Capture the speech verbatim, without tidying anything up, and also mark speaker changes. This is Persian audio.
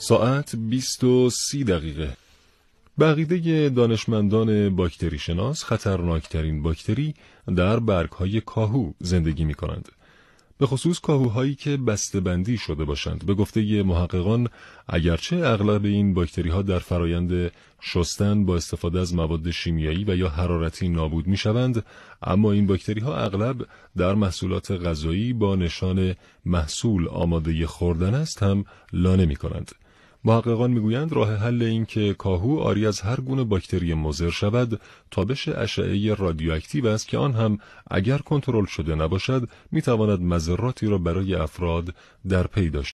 Speaker 1: ساعت بیست و سی دقیقه. به عقیده دانشمندان باکتری شناس خطرناکترین باکتری در برگ‌های کاهو زندگی می‌کنند. به خصوص کاهوهایی که بسته‌بندی شده باشند. به گفته محققان اگرچه اغلب این باکتری‌ها در فرایند شستن با استفاده از مواد شیمیایی و یا حرارتی نابود می‌شوند، اما این باکتری‌ها اغلب در محصولات غذایی با نشان محصول آماده خوردن است هم لانه می‌کنند. محققان میگویند راه حل این که کاهو آری از هر گونه باکتری مضر شود تابش اشعه رادیواکتیو است که آن هم اگر کنترل شده نباشد میتواند مضراتی را برای افراد در پی داشته